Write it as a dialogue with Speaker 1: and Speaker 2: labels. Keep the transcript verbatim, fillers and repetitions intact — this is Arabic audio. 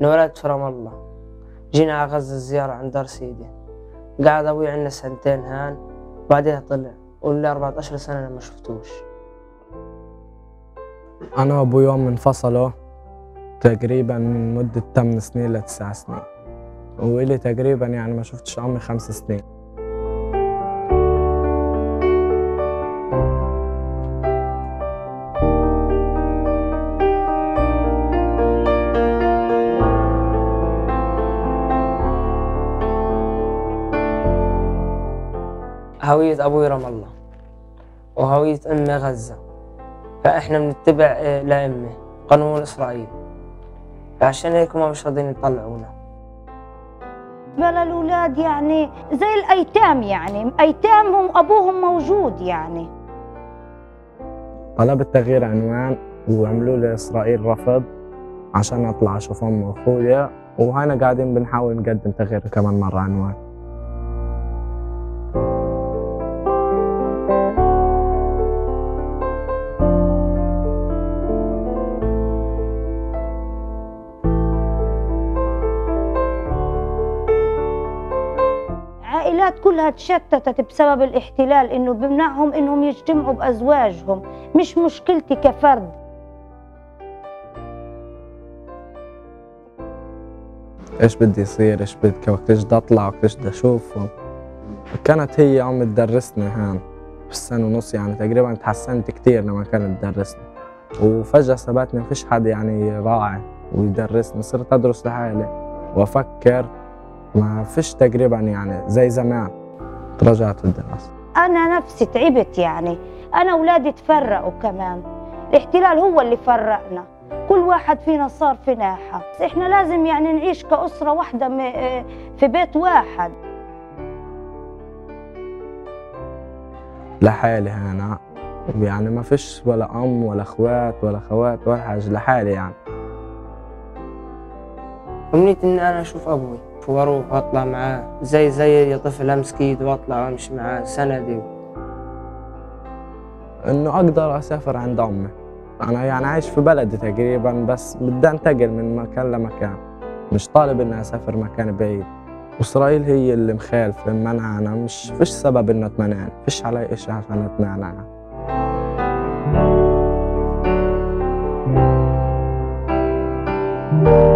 Speaker 1: انولدت في رام الله. جينا على غزة زيارة عند دار سيدي. قعد أبوي عندنا سنتين هان، بعدها طلع ولي أربعة عشر سنة أنا ما شفتوش.
Speaker 2: أنا وأبوي يوم انفصلوا تقريبا من مدة ثمان سنين لتسع سنين، وإلي تقريبا يعني ما شفتش أمي خمس سنين.
Speaker 1: هوية أبوي رام الله وهوية أمي غزة، فإحنا بنتبع لأمي قانون إسرائيل، فعشان هيك ما مش راضيين يطلعونا.
Speaker 3: بلا الأولاد يعني زي الأيتام، يعني أيتامهم أبوهم موجود. يعني
Speaker 2: طلبت تغيير عنوان وعملوا لي إسرائيل رفض عشان أطلع أشوف أمي وأخويا، وهنا قاعدين بنحاول نقدم تغيير كمان مرة عنوان.
Speaker 3: العائلات كلها تشتتت بسبب الاحتلال، انه بمنعهم انهم يجتمعوا بازواجهم، مش مشكلتي كفرد.
Speaker 2: ايش بدي يصير، ايش بدي، وقتاش بدي اطلع، وقتاش بدي اشوفهم. كانت هي عم تدرسني هان بالسنة ونص، يعني تقريبا تحسنت كثير لما كانت تدرسني، وفجأة ثبتني ما فيش حد يعني راعي ويدرسني، صرت ادرس لحالي وافكر، ما فيش تقريبا يعني زي زمان. تراجعت الدراسة.
Speaker 3: أنا نفسي تعبت، يعني أنا أولادي تفرقوا كمان، الاحتلال هو اللي فرقنا، كل واحد فينا صار في ناحة، إحنا لازم يعني نعيش كأسرة واحدة في بيت واحد.
Speaker 2: لحالي أنا يعني ما فيش ولا أم ولا أخوات ولا خوات ولا حاجة، لحالي يعني.
Speaker 1: أمنيتي إن أنا أشوف أبوي وأروح وأطلع معاه زي زي طفل أمسك إيده وأطلع وأمشي معاه سندي.
Speaker 2: إنه أقدر أسافر عند أمي. أنا يعني عايش في بلدي تقريبا، بس بدي أنتقل من مكان لمكان، مش طالب إني أسافر مكان بعيد. وإسرائيل هي اللي مخالفة منعنا، مش فيش سبب إنه تمنعني، فيش علي إشي عشان تمنعني.